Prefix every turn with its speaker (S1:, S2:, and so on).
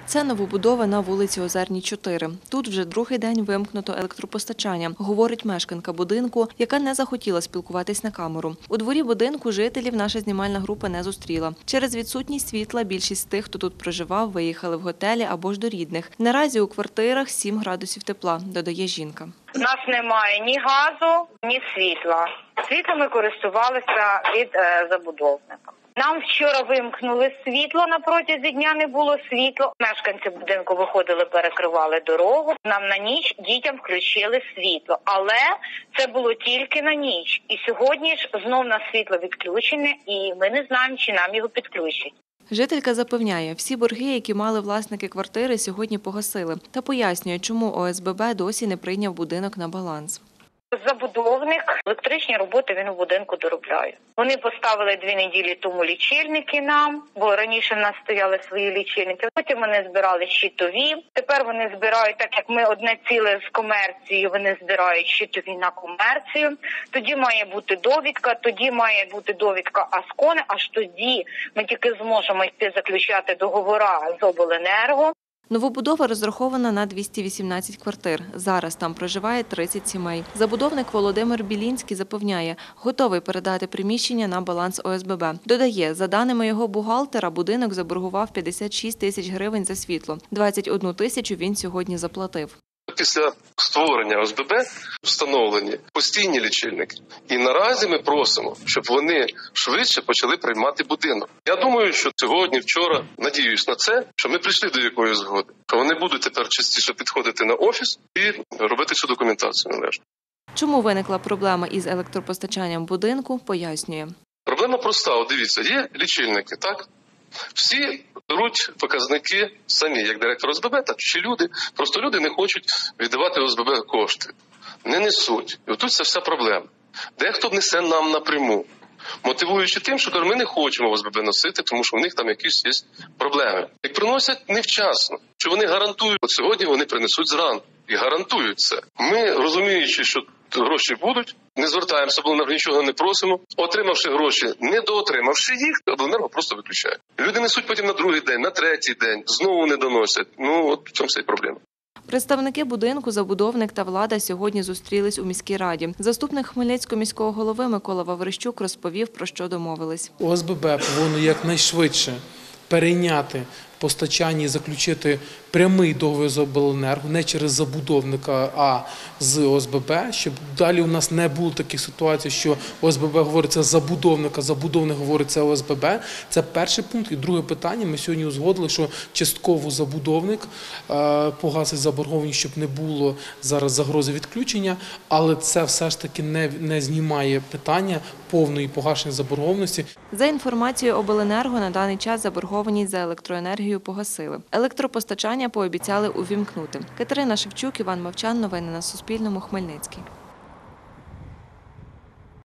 S1: Це новобудова на вулиці Озерній, 4. Тут вже другий день вимкнуто електропостачання, говорить мешканка будинку, яка не захотіла спілкуватись на камеру. У дворі будинку жителів наша знімальна група не зустріла. Через відсутність світла більшість з тих, хто тут проживав, виїхали в готелі або ж до рідних. Наразі у квартирах 7 градусів тепла, додає жінка.
S2: У нас немає ні газу, ні світла. Світлом ми користувалися від забудовника. Нам вчора вимкнули світло, на протязі дня не було світла. Мешканці будинку виходили, перекривали дорогу. Нам на ніч дітям включили світло, але це було тільки на ніч. І сьогодні ж знов на світло відключене, і ми не знаємо, чи нам його підключать.
S1: Жителька запевняє, всі борги, які мали власники квартири, сьогодні погасили. Та пояснює, чому ОСББ досі не прийняв будинок на баланс.
S2: Забудовник електричні роботи він у будинку доробляє. Вони поставили 2 неділі тому лічильники нам, бо раніше в нас стояли свої лічильники. Потім вони збирали щитові. Тепер вони збирають, так як ми одне ціле з комерцією, вони збирають щитові на комерцію. Тоді має бути довідка Аскони, аж тоді ми тільки зможемо йти заключати договори з обленерго.
S1: Новобудова розрахована на 218 квартир. Зараз там проживає 30 сімей. Забудовник Володимир Білінський запевняє, готовий передати приміщення на баланс ОСББ. Додає, за даними його бухгалтера, будинок заборгував 56 тисяч гривень за світло. 21 тисячу він сьогодні заплатив.
S3: Після створення ОСББ встановлені постійні лічильники. І наразі ми просимо, щоб вони швидше почали приймати будинок. Я думаю, що сьогодні, вчора, надіюсь на це, що ми прийшли до якоїсь згоди. Що вони будуть тепер частіше підходити на офіс і робити цю документацію належно.
S1: Чому виникла проблема із електропостачанням будинку, пояснює.
S3: Проблема проста. От дивіться, є лічильники, так? Всі беруть показники самі, як директор ОСББ, так чи люди. Просто люди не хочуть віддавати ОСББ кошти. Не несуть. І отут це вся проблема. Дехто несе нам напряму, мотивуючи тим, що ми не хочемо ОСББ носити, тому що в них там якісь є проблеми. Як приносять невчасно, що вони гарантують, от сьогодні вони принесуть зранку і гарантують це. Ми, розуміючи, що гроші будуть, не звертаємося, обленерго нічого не просимо. Отримавши гроші, недоотримавши їх, обленерго просто виключає. Люди несуть потім на другий день, на третій день, знову не доносять. От в цьому вся й проблема.
S1: Представники будинку, забудовник та влада сьогодні зустрілись у міській раді. Заступник Хмельницького міського голови Микола Ваврищук розповів, про що домовились.
S4: ОСББ повинно якнайшвидше перейняти постачання і заключити прямий договір з обленерго, не через забудовника, а з ОСББ, щоб далі у нас не було таких ситуацій, що ОСББ говорить це забудовник, а забудовник говорить це ОСББ. Це перший пункт. І друге питання, ми сьогодні узгодили, що частково забудовник погасить заборгованість, щоб не було зараз загрози відключення, але це все ж таки не знімає питання повної погашення заборгованості.
S1: За інформацією обленерго, на даний час заборгованість за електроенергію погасили. Електропостачання пообіцяли увімкнути. Катерина Шевчук, Іван Мовчан. Новини на Суспільному. Хмельницький.